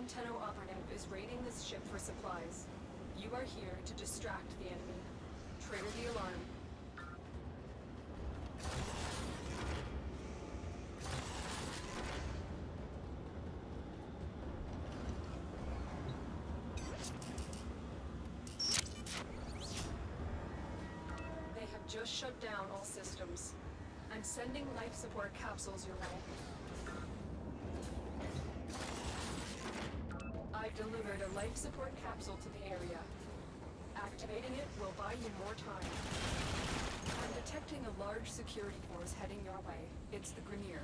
Tenno operative is raiding this ship for supplies. You are here to distract the enemy. Trigger the alarm. They have just shut down all systems. I'm sending life support capsules your way. I've delivered a life support capsule to the area. Activating it will buy you more time. I'm detecting a large security force heading your way. It's the Grineer.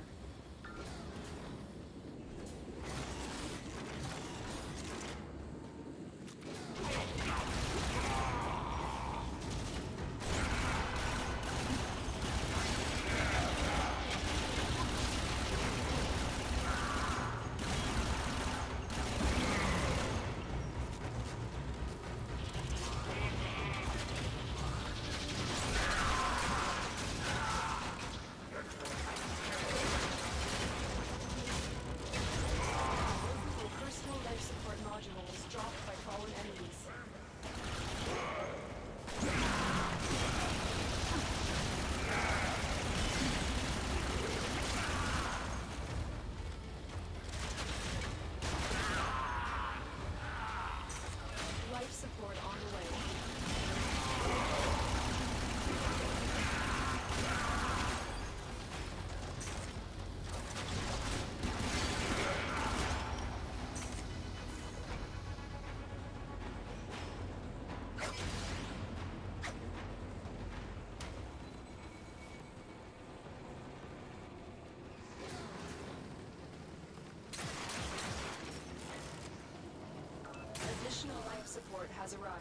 Additional life support has arrived.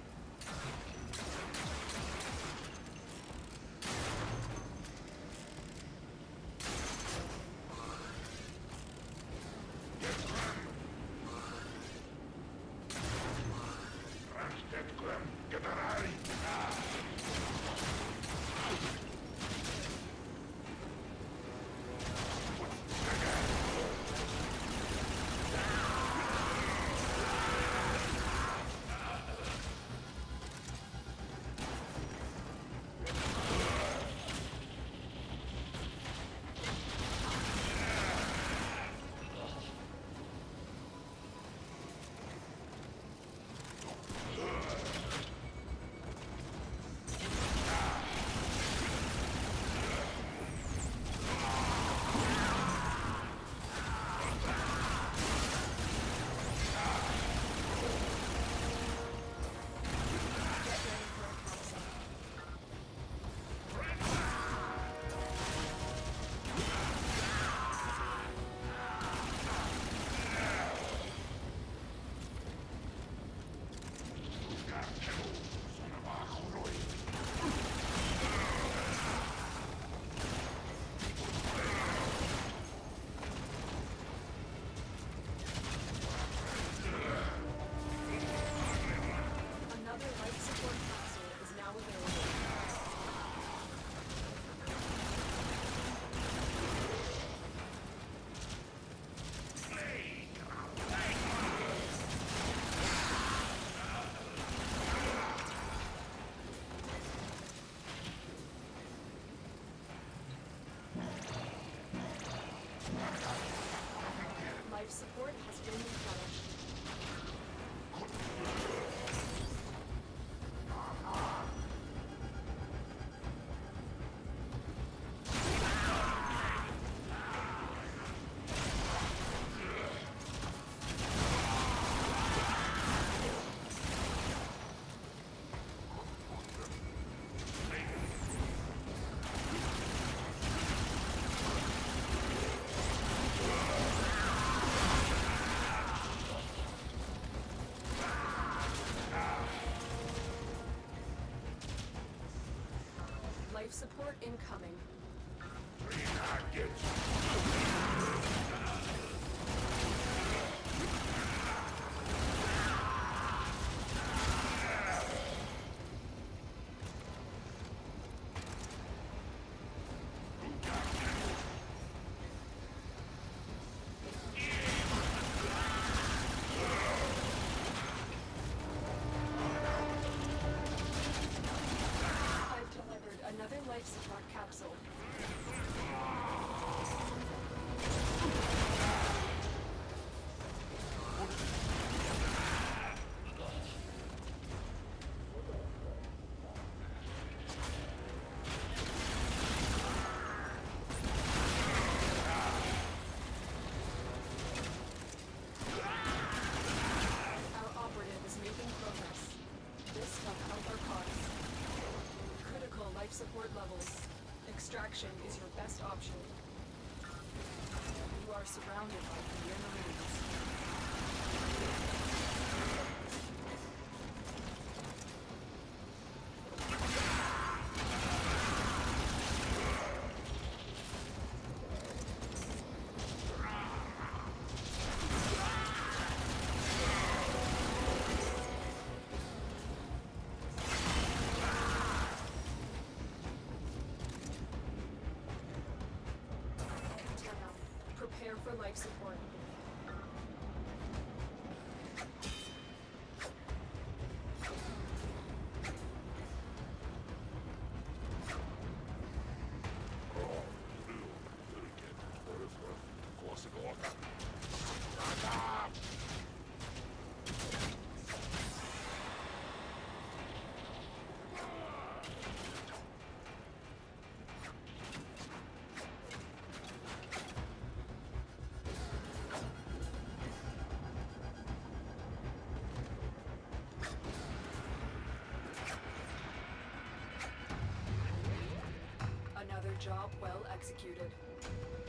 Life support has been replenished. Life support incoming. Extraction is your best option. You are surrounded by Premier Marines. Prepare for life support. Another job well executed.